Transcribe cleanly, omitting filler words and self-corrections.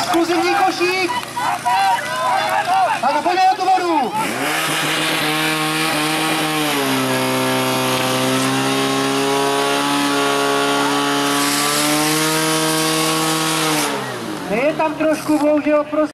Exkluzivní košík! Tak pojďme na tu vodu! Je tam trošku bohužel prostě.